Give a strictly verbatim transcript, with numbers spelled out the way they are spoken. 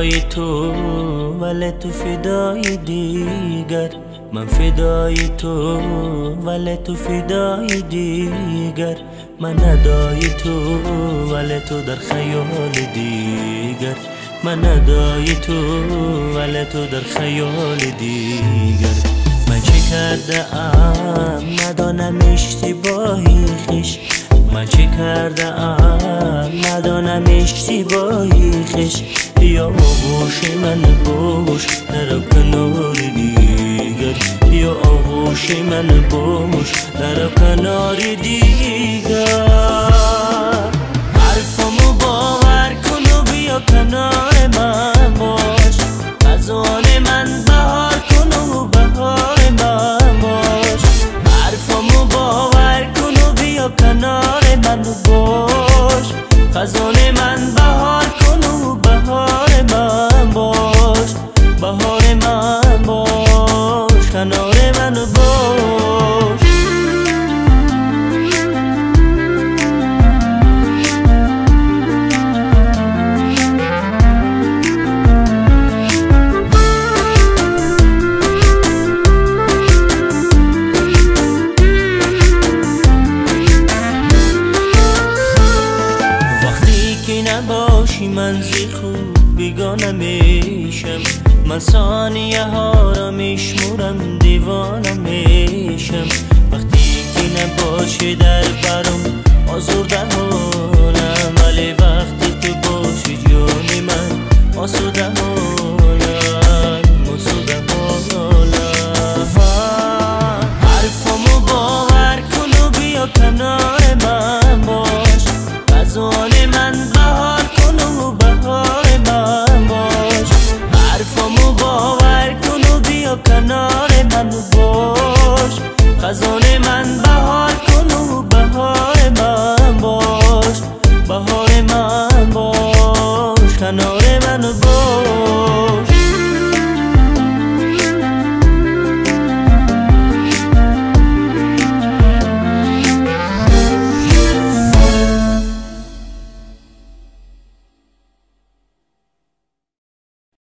فدای تو ولی تو فدای دیگر، من فدای تو ولی تو فدای دیگر، من ندای تو ولی تو در خیال دیگر، من ندای تو ولی تو در خیال دیگر. من چه کرده ام ندانم اشتباهی خویش، من چه کرده ام ندانم اشتباهی خویش. بیا آغوش من باش در کنار دیگر، بیا آغوش من باش در کنار دیگر. حرفمو باور کن و بیا کنار من باش، از آن من بهار کن و بهار من باش. حرفمو باور کن و بیا کنار من باش، خزان من بهار کن و بهار من باش، بهار من باش، کنار من باش. نباشی من زی خوب بیگانه میشم، من ثانیه ها را میشمورم دیوانه میشم. وقتی که نباشی در برم آزرده حالم، ولی وقتی تو باشی جان من آسوده حالم، آسوده حالم. حرفمو باور کن و بیا کنار من باش، از آن من بهار کن و بهار من باش. حرفمو باور کن و بیا کنار من باش، خزان من بهار کن و بهار